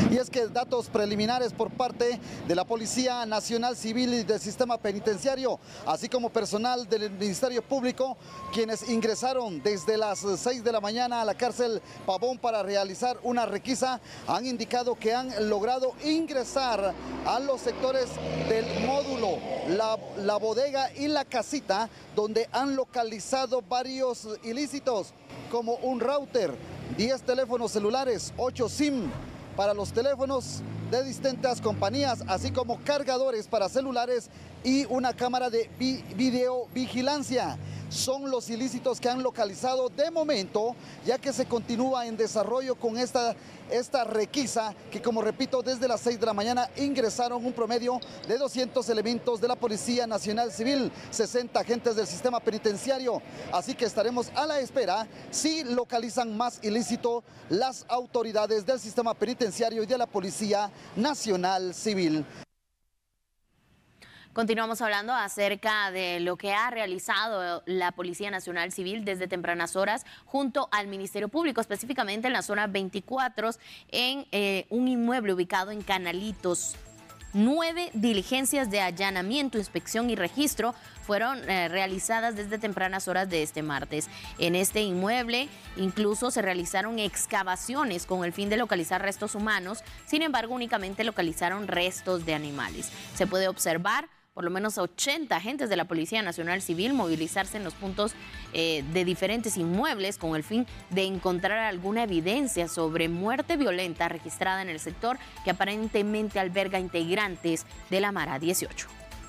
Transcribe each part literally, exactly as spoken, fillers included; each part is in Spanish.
Y es que datos preliminares por parte de la Policía Nacional Civil y del Sistema Penitenciario, así como personal del Ministerio Público, quienes ingresaron desde las seis de la mañana a la cárcel Pavón para realizar una requisa, han indicado que han logrado ingresar a los sectores del módulo, la, la bodega y la casita, donde han localizado varios ilícitos, como un router, diez teléfonos celulares, ocho SIM para los teléfonos de distintas compañías, así como cargadores para celulares y una cámara de vi videovigilancia. Son los ilícitos que han localizado de momento, ya que se continúa en desarrollo con esta, esta requisa, que como repito, desde las seis de la mañana ingresaron un promedio de doscientos elementos de la Policía Nacional Civil, sesenta agentes del sistema penitenciario. Así que estaremos a la espera si localizan más ilícito las autoridades del sistema penitenciario y de la Policía Nacional Civil. Continuamos hablando acerca de lo que ha realizado la Policía Nacional Civil desde tempranas horas junto al Ministerio Público, específicamente en la zona veinticuatro, en eh, un inmueble ubicado en Canalitos. Nueve diligencias de allanamiento, inspección y registro fueron eh, realizadas desde tempranas horas de este martes. En este inmueble incluso se realizaron excavaciones con el fin de localizar restos humanos, sin embargo únicamente localizaron restos de animales. Se puede observar por lo menos ochenta agentes de la Policía Nacional Civil movilizarse en los puntos eh, de diferentes inmuebles con el fin de encontrar alguna evidencia sobre muerte violenta registrada en el sector que aparentemente alberga integrantes de la Mara dieciocho.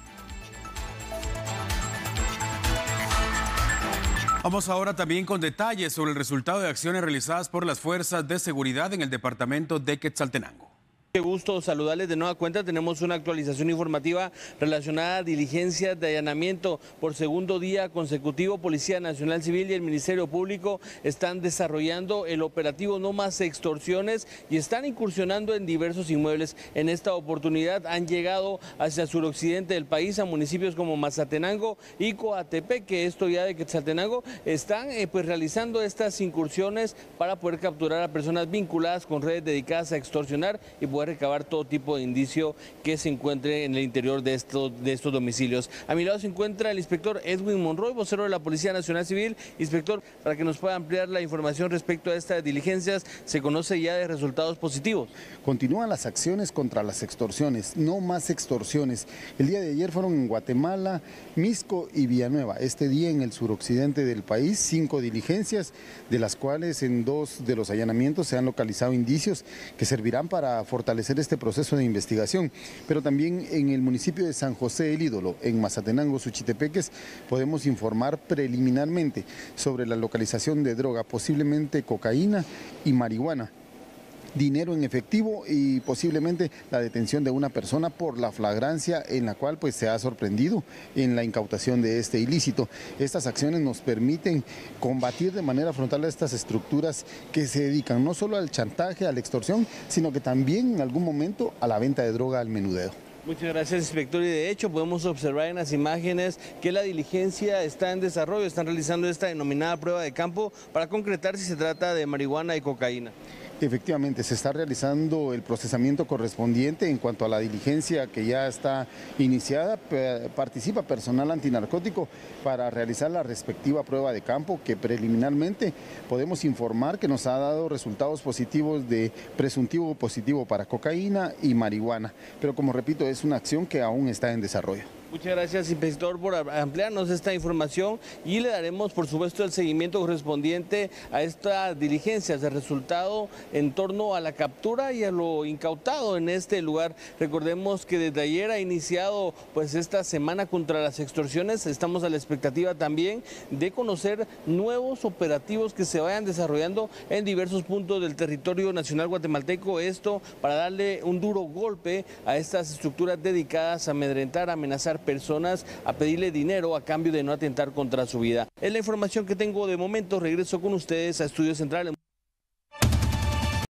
Vamos ahora también con detalles sobre el resultado de acciones realizadas por las fuerzas de seguridad en el departamento de Quetzaltenango. Qué gusto saludarles de nueva cuenta. Tenemos una actualización informativa relacionada a diligencias de allanamiento por segundo día consecutivo. Policía Nacional Civil y el Ministerio Público están desarrollando el operativo No Más Extorsiones y están incursionando en diversos inmuebles. En esta oportunidad han llegado hacia el suroccidente del país, a municipios como Mazatenango y Coatepec, que esto ya de Quetzaltenango, están eh, pues realizando estas incursiones para poder capturar a personas vinculadas con redes dedicadas a extorsionar y poder recabar todo tipo de indicio que se encuentre en el interior de estos, de estos domicilios. A mi lado se encuentra el inspector Edwin Monroy, vocero de la Policía Nacional Civil. Inspector, para que nos pueda ampliar la información respecto a estas diligencias, se conoce ya de resultados positivos. Continúan las acciones contra las extorsiones, no más extorsiones. El día de ayer fueron en Guatemala, Misco y Villanueva. Este día en el suroccidente del país, cinco diligencias, de las cuales en dos de los allanamientos se han localizado indicios que servirán para fortalecer este proceso de investigación. Pero también en el municipio de San José el Ídolo, en Mazatenango, Suchitepeques, podemos informar preliminarmente sobre la localización de droga, posiblemente cocaína y marihuana, dinero en efectivo y posiblemente la detención de una persona por la flagrancia en la cual pues se ha sorprendido en la incautación de este ilícito. Estas acciones nos permiten combatir de manera frontal a estas estructuras que se dedican no solo al chantaje, a la extorsión, sino que también en algún momento a la venta de droga al menudeo. Muchas gracias, inspector. Y de hecho podemos observar en las imágenes que la diligencia está en desarrollo, están realizando esta denominada prueba de campo para concretar si se trata de marihuana y cocaína. Efectivamente, se está realizando el procesamiento correspondiente en cuanto a la diligencia que ya está iniciada. Participa personal antinarcótico para realizar la respectiva prueba de campo, que preliminarmente podemos informar que nos ha dado resultados positivos de presuntivo positivo para cocaína y marihuana. Pero como repito, es una acción que aún está en desarrollo. Muchas gracias, inspector, por ampliarnos esta información y le daremos, por supuesto, el seguimiento correspondiente a estas diligencias, el resultado en torno a la captura y a lo incautado en este lugar. Recordemos que desde ayer ha iniciado pues esta semana contra las extorsiones. Estamos a la expectativa también de conocer nuevos operativos que se vayan desarrollando en diversos puntos del territorio nacional guatemalteco. Esto para darle un duro golpe a estas estructuras dedicadas a amedrentar, a amenazar personas, a pedirle dinero a cambio de no atentar contra su vida. Es la información que tengo de momento. Regreso con ustedes a Estudios Centrales.